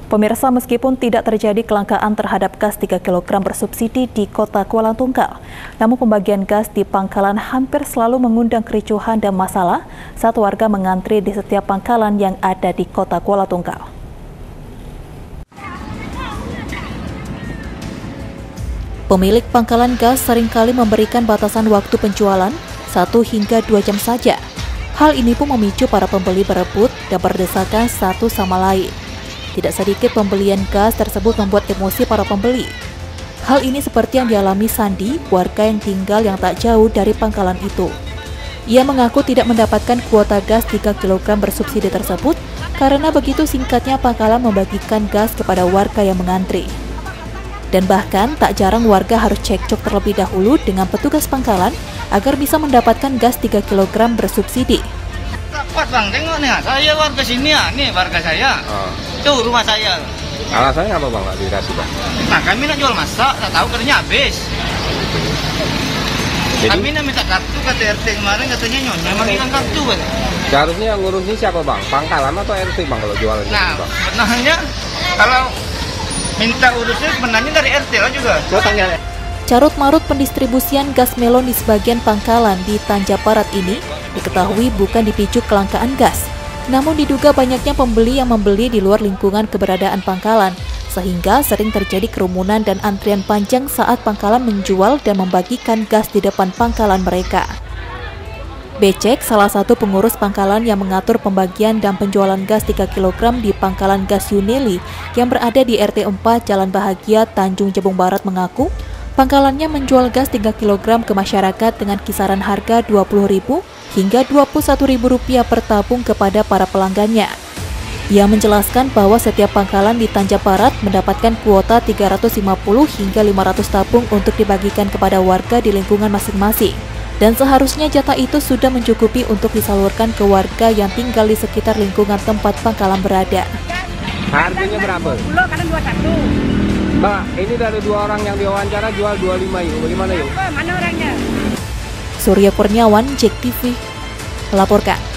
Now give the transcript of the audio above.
Pemirsa, meskipun tidak terjadi kelangkaan terhadap gas 3 kg bersubsidi di kota Kuala Tunggal, namun pembagian gas di pangkalan hampir selalu mengundang kericuhan dan masalah saat warga mengantri di setiap pangkalan yang ada di kota Kuala Tunggal. Pemilik pangkalan gas seringkali memberikan batasan waktu penjualan 1 hingga 2 jam saja. Hal ini pun memicu para pembeli berebut dan berdesakan satu sama lain. Tidak sedikit pembelian gas tersebut membuat emosi para pembeli. Hal ini seperti yang dialami Sandi, warga yang tinggal yang tak jauh dari pangkalan itu. Ia mengaku tidak mendapatkan kuota gas 3 kg bersubsidi tersebut karena begitu singkatnya pangkalan membagikan gas kepada warga yang mengantri. Dan bahkan tak jarang warga harus cekcok terlebih dahulu dengan petugas pangkalan agar bisa mendapatkan gas 3 kg bersubsidi. Kuat bang, tengok nih, saya warga sini ya, nih warga saya. Tuh rumah saya. Alasannya apa bang, nggak dikasih bang? Nah kami nak jual masak, tak tahu kerjanya habis. Jadi, Kami nak minta kartu, kata RT kemarin katanya nyonya bagikan kartu kan. seharusnya yang ngurusin siapa bang? Pangkalan atau RT bang kalau jualan? Nah bang? sebenarnya kalau minta urusnya sebenarnya dari RT lah juga. Carut-marut pendistribusian gas melon di sebagian pangkalan di Tanjaparat ini diketahui bukan dipicu kelangkaan gas, namun diduga banyaknya pembeli yang membeli di luar lingkungan keberadaan pangkalan, sehingga sering terjadi kerumunan dan antrian panjang saat pangkalan menjual dan membagikan gas di depan pangkalan mereka. Becek, salah satu pengurus pangkalan yang mengatur pembagian dan penjualan gas 3 kg di pangkalan gas Yuneli yang berada di RT 4 Jalan Bahagia, Tanjung Jabung Barat mengaku, pangkalannya menjual gas 3 kg ke masyarakat dengan kisaran harga Rp20.000 hingga Rp21.000 per tabung kepada para pelanggannya. Ia menjelaskan bahwa setiap pangkalan di Tanjaparat mendapatkan kuota 350 hingga 500 tabung untuk dibagikan kepada warga di lingkungan masing-masing. Dan seharusnya jatah itu sudah mencukupi untuk disalurkan ke warga yang tinggal di sekitar lingkungan tempat pangkalan berada. Harganya berapa? 10 kadang 21. Mbak, ini dari 2 orang yang diwawancara jual 25 yuk. Bagaimana yuk? Mana orangnya? Surya Kurniawan, JEK TV, melaporkan.